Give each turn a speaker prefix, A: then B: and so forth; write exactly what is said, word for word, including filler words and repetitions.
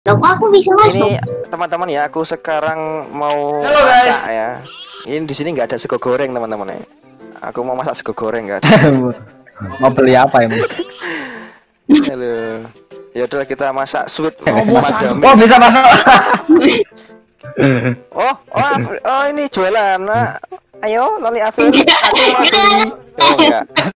A: Loh, kok aku bisa masuk?
B: Ini teman-teman ya, aku sekarang mau
C: Halo, guys.
B: masak ya. Ini di sini nggak ada sego goreng teman-teman ya. Aku mau masak sego goreng nggak ada.
D: Mau beli apa emang?
B: Halo. Ya udah kita masak sweet
D: Oh,
B: madami.
D: oh bisa masuk.
B: Oh, oh, Af- oh ini jualan. Nah, ayo Loli Afil, aku mau beli. Oh enggak.